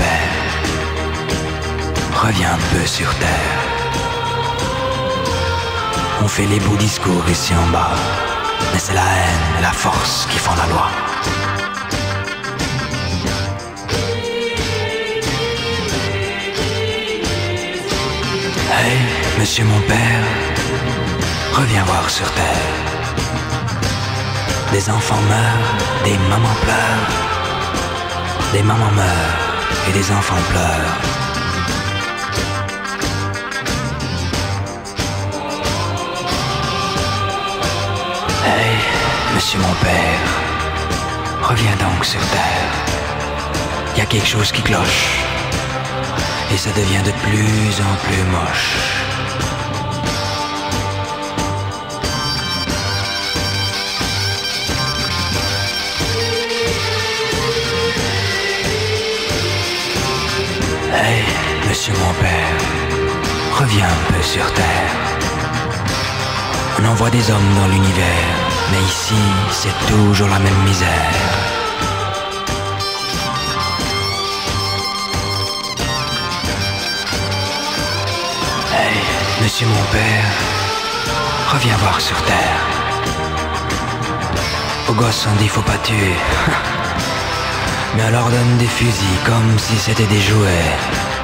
plaît, reviens un peu sur terre. On fait les beaux discours ici en bas, mais c'est la haine et la force qui font la loi. Hey, monsieur mon père, reviens voir sur terre. Des enfants meurent, des mamans pleurent, des mamans meurent et des enfants pleurent. Hey, monsieur mon père, reviens donc sur terre. Y a quelque chose qui cloche, et ça devient de plus en plus moche. Hey, monsieur mon père, reviens un peu sur terre. On envoie des hommes dans l'univers, mais ici, c'est toujours la même misère. Hey, monsieur mon père, reviens voir sur terre. Aux gosses on dit faut pas tuer, mais on leur donne des fusils comme si c'était des jouets.